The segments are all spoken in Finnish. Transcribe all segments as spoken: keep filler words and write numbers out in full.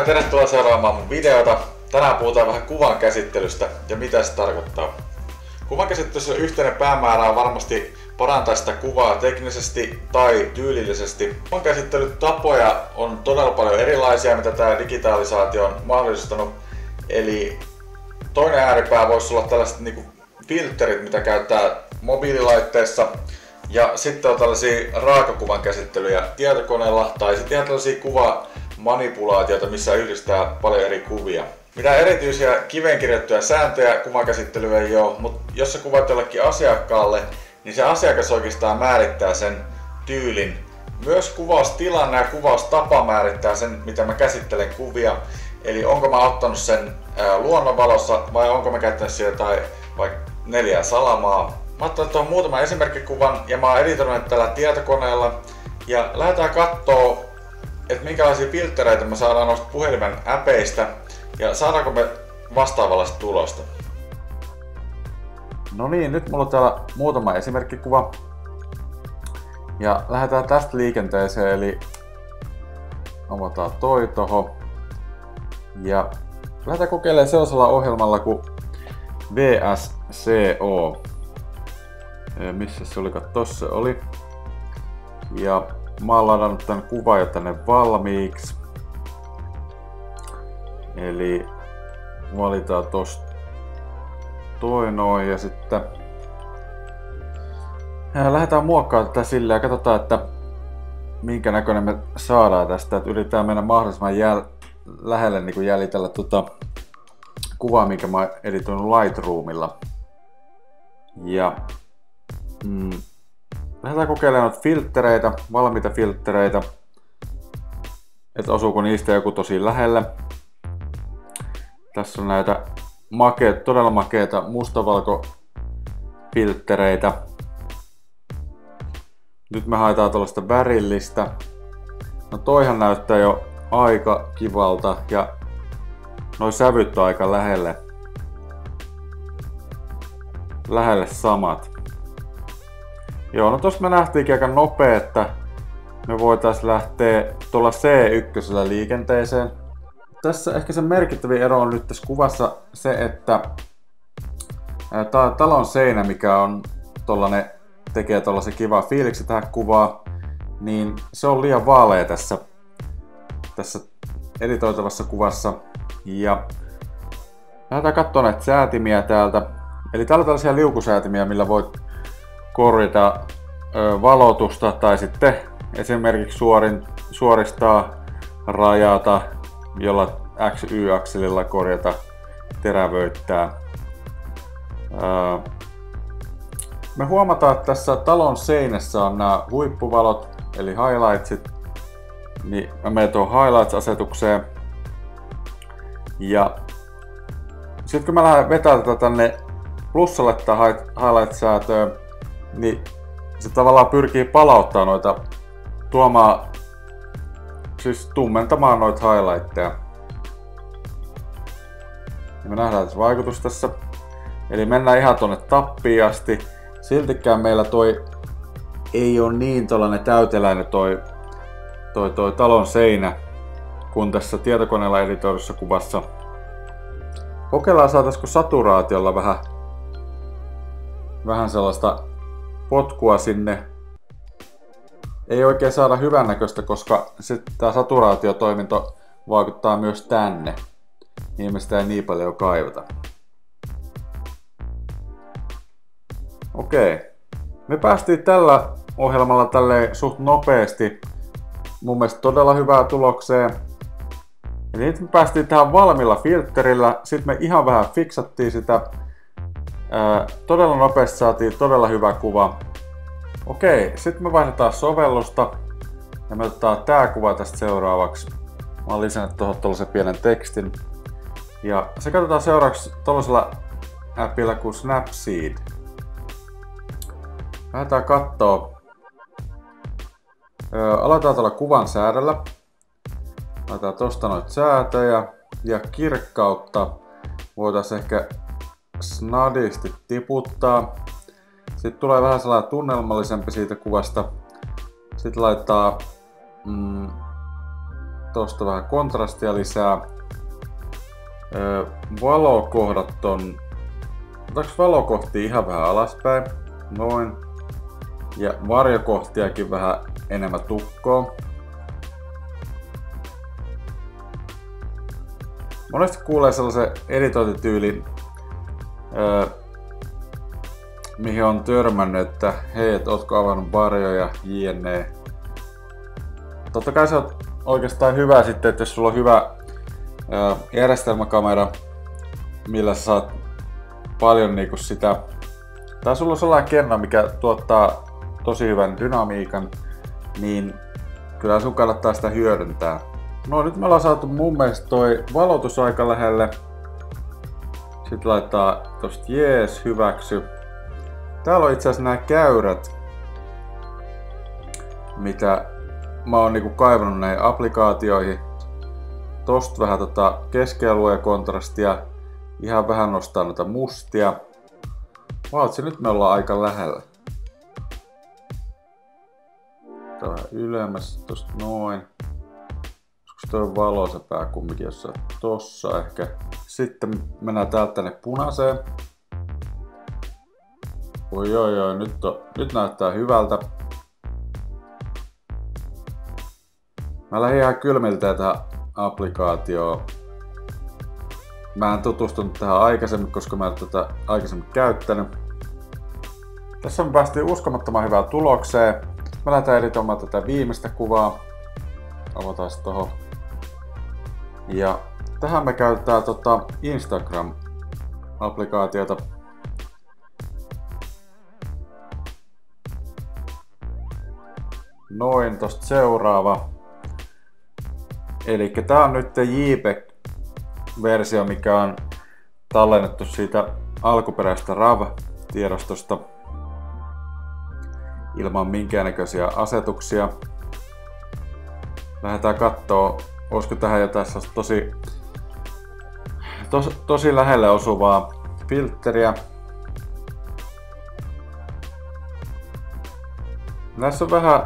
ja tervetuloa seuraamaan mun videota. Tänään puhutaan vähän kuvan käsittelystä ja mitä se tarkoittaa. Kuvan käsittelyssä yhteinen päämäärä on varmasti parantaa sitä kuvaa teknisesti tai tyylillisesti. Kuvan käsittelytapoja on todella paljon erilaisia, mitä tämä digitalisaatio on mahdollistanut. Eli toinen ääripää voisi olla tällaiset niinku filterit, mitä käyttää mobiililaitteessa. Ja sitten on tällaisia raakakuvan käsittelyjä tietokoneella tai sitten ihan tällaisia kuvamanipulaatioita, missä yhdistää paljon eri kuvia. Mitään erityisiä kiveen kirjattuja sääntöjä kuvakäsittelyä ei ole, mutta jos sä kuvat jollekin asiakkaalle, niin se asiakas oikeastaan määrittää sen tyylin. Myös kuvaustilanne ja kuvaustapa määrittää sen, mitä mä käsittelen kuvia. Eli onko mä ottanut sen ää, luonnonvalossa vai onko mä käyttänyt siellä jotain vaikka neljää salamaa. Mä otan tuohon muutaman esimerkkikuvan ja mä oon editoinut tällä tietokoneella. Ja lähdetään kattoo, että minkälaisia filtreitä me saadaan noista puhelimen äpeistä ja saadaanko me vastaavallaista tulosta. No niin, nyt mulla on täällä muutama esimerkkikuva. Ja lähdetään tästä liikenteeseen, eli avataan toi toho. Ja lähdetään kokeilemaan sellaisella ohjelmalla kuin V S C O. Missä se olikaan? Tossa oli. Ja mä oon ladannut tän kuvan jo tänne valmiiksi. Eli valitaan tosta toi noin ja sitten lähdetään muokkaamaan tätä silleen ja katsotaan, että minkä näköinen me saadaan tästä. Että yritetään mennä mahdollisimman jäl lähelle niin kuin jäljitellä tuota kuvaa, minkä mä oon editoinut Lightroomilla. Ja mm, lähdetään kokeilemaan noita filtreitä, valmiita filtreitä, että osuuko niistä joku tosi lähelle. Tässä on näitä makeita, todella makeita mustavalko filtreitä. Nyt me haetaan tuollaista värillistä. No toihan näyttää jo aika kivalta ja noi sävyt on aika lähelle. Lähelle samat. Joo, no tossa me nähtiinkin aika nopea, että me voitais lähteä tuolla C yksi liikenteeseen. Tässä ehkä se merkittävin ero on nyt tässä kuvassa se, että tää talon seinä, mikä on tollanen, tekee tollasen kiva fiiliksi tähän kuvaan, niin se on liian vaalea tässä, tässä editoitavassa kuvassa. Ja lähdetään katsoa näitä säätimiä täältä. Eli täällä on tällaisia liukusäätimiä, millä voit korjata ö, valotusta tai sitten esimerkiksi suorin, suoristaa, rajata, jolla X Y-akselilla korjata, terävöittää. Öö, me huomataan, että tässä talon seinässä on nämä huippuvalot, eli highlightsit. Niin mä menen tuohon highlights-asetukseen. Ja sitten kun mä lähden vetämään tätä tänne plussalle tätä highlight-säätöä, niin se tavallaan pyrkii palauttaa noita, tuomaan, siis tummentamaan noita highlightteja. Ja me nähdään tässä vaikutus tässä. Eli mennään ihan tonne tappiin asti. Siltikään meillä toi ei ole niin tollanen täyteläinen toi, toi, toi talon seinä kuin tässä tietokoneella editoidussa kuvassa. Kokeillaan saataisiko saturaatiolla vähän, vähän sellaista potkua sinne. Ei oikein saada hyvännäköistä, koska tämä saturaatiotoiminto vaikuttaa myös tänne. Niin me sitä ei niin paljon kaivata. Okei. Me päästiin tällä ohjelmalla tälleen suht nopeasti mun mielestä todella hyvää tulokseen. Eli nyt me päästiin tähän valmilla filterillä. Sitten me ihan vähän fiksattiin sitä. Ää, todella nopeasti saatiin todella hyvä kuva. Okei, sitten me vaihdetaan sovellusta. Ja me otetaan tää kuva tästä seuraavaksi. Mä oon lisännyt tuohon tollasen pienen tekstin. Ja se katsotaan seuraavaksi tollasella appilla kuin Snapseed. Lähdetään kattoo. Öö, aletaan tuolla kuvan säädellä. Laitetaan tosta noita säätöjä ja kirkkautta voitaisiin ehkä snadisti tiputtaa. Sitten tulee vähän sellainen tunnelmallisempi siitä kuvasta. Sitten laitetaan mm, Tosta vähän kontrastia lisää. Öö, valokohdat on... Otaks valokohtia ihan vähän alaspäin? Noin. Ja varjokohtiakin vähän enemmän tukkoa. Monesti kuulee sellaisen editointityylin, öö, mihin on törmännyt, että hei, et ootko avannut varjoja, jne. Totta kai se on oikeastaan hyvä sitten, että jos sulla on hyvä öö, järjestelmäkamera, millä sä saat paljon niinku sitä, tai sulla on sellainen kenno, mikä tuottaa tosi hyvän dynamiikan, niin kyllä sun kannattaa sitä hyödyntää. No nyt me ollaan saatu mun mielestä toi valotus aika lähelle. Sitten laittaa tosta jees, hyväksy. Täällä on itse asiassa nämä käyrät, mitä mä oon niinku kaivannut näihin applikaatioihin. Tosta vähän tota keskialueen kontrastia. Ihan vähän nostaa noita mustia. Vaatsi, nyt me ollaan aika lähellä. Tää vähän ylemmäs, tosta noin. Olisiko toi valoisa pää kumminkin jossain tossa ehkä. Sitten mennään täältä tänne punaiseen. Oi oi oi, nyt, on, nyt näyttää hyvältä. Mä lähdin ihan kylmiltä tähän applikaatioon. Mä en tutustunut tähän aikaisemmin, koska mä en tätä aikaisemmin käyttänyt. Tässä me päästiin uskomattoman hyvään tulokseen. Mä lähdetään editoimaan tätä viimeistä kuvaa. Avataan se tohon. Ja tähän me käytetään tota Instagram-applikaatiota. Noin, tosta seuraava. Elikkä tää on nyt JPEG-versio, mikä on tallennettu siitä alkuperäisestä RAW-tiedostosta ilman minkäännäköisiä asetuksia. Lähdetään kattoo, olisiko tähän jo tässä tosi, tos, tosi lähelle osuvaa filtteriä. Näissä on vähän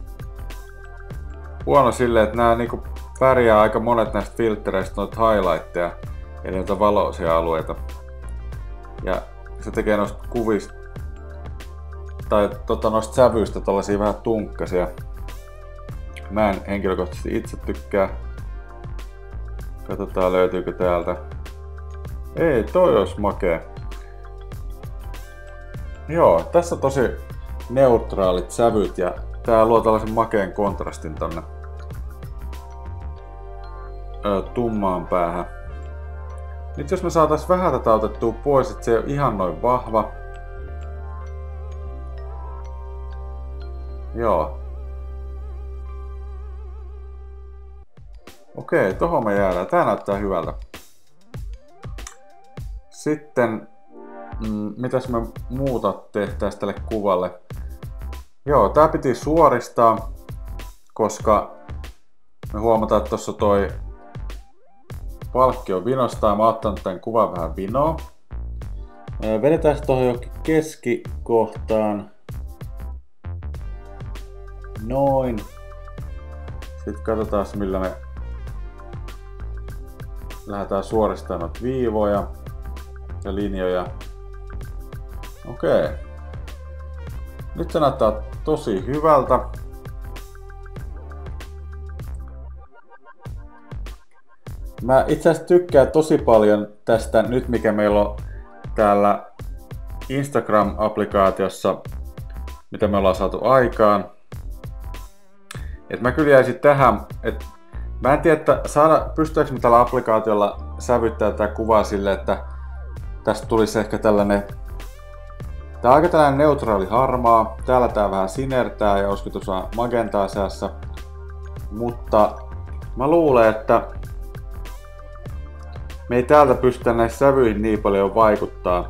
huono silleen, että nämä niinku pärjää aika monet näistä filttereistä noita highlightteja, eli noita valoisia alueita. Ja se tekee noista kuvista tai tota, noista sävyistä tollasia vähän tunkkasia. Mä en henkilökohtaisesti itse tykkää. Katsotaan löytyykö täältä. Ei, toi olisi makee. Joo, tässä on tosi neutraalit sävyt ja tää luo tällaisen makeen kontrastin tonne ö, tummaan päähän. Nyt jos me saatais vähän tätä otettua pois, että se ei ole ihan noin vahva. Joo. Okei, tohon me jäädään. Tää näyttää hyvältä. Sitten, mm, mitäs me muuta tehtäis tälle kuvalle? Joo, tää piti suoristaa, koska me huomataan, että tossa toi palkki on vinosta ja mä oon ottanut tän kuvan vähän vinoa. Vedetään se tohon johonkin keskikohtaan. Noin. Sitten katsotaan millä me lähdetään suoristamaan noita viivoja ja linjoja. Okei. Nyt se näyttää tosi hyvältä. Mä itse asiassa tykkään tosi paljon tästä nyt mikä meillä on täällä Instagram-applikaatiossa, mitä me ollaan saatu aikaan. Et mä kyllä jäisin tähän, että mä en tiedä, että saada, pystyykö me tällä applikaatiolla sävyttää tätä kuvaa silleen, että tästä tulisi ehkä tällainen, tää on aika tällainen neutraali harmaa, täällä tää vähän sinertää ja olisiko tuossa magentaa seassa, mutta mä luulen, että me ei täältä pystytä näissä sävyihin niin paljon vaikuttaa.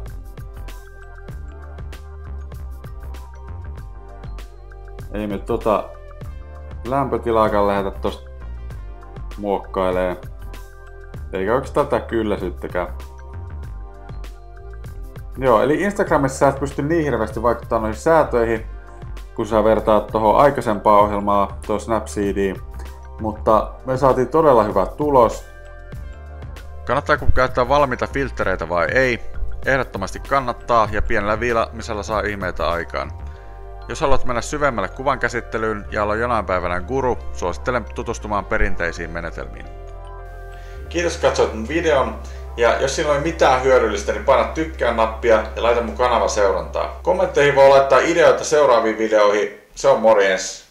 Ei me tota lämpötilaakaan lähdetä tosta muokkailee. Eikä oikeastaan tätä kylläisyyttäkään. Joo, eli Instagramissa sä et pysty niin hirveästi vaikuttaa noihin säätöihin, kun sä vertaat tohon aikaisempaa ohjelmaa, tuohon Snapseediin. mutta me saatiin todella hyvä tulos. Kannattaako käyttää valmiita filtreitä vai ei? Ehdottomasti kannattaa ja pienellä viilaamisella saa ihmeitä aikaan. Jos haluat mennä syvemmälle kuvan käsittelyyn ja olla jonain päivänä guru, suosittelen tutustumaan perinteisiin menetelmiin. Kiitos katsoit mun videon, ja jos sinulla ei mitään hyödyllistä, niin paina tykkää nappia ja laita mun kanava seurantaa. Kommentteihin voi laittaa ideoita seuraaviin videoihin. Se on morjens!